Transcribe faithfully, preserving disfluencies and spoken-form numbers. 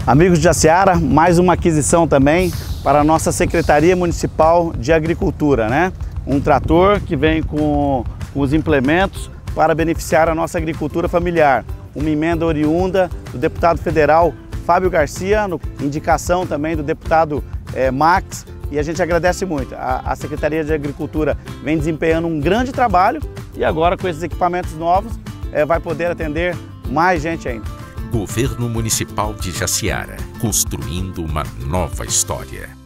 Amigos de Jaciara, mais uma aquisição também para a nossa Secretaria Municipal de Agricultura, né? Um trator que vem com, com os implementos para beneficiar a nossa agricultura familiar. Uma emenda oriunda do deputado federal Fábio Garcia, no, indicação também do deputado é, Max, e a gente agradece muito. A, a Secretaria de Agricultura vem desempenhando um grande trabalho e agora com esses equipamentos novos é, vai poder atender mais gente ainda. Governo Municipal de Jaciara, construindo uma nova história.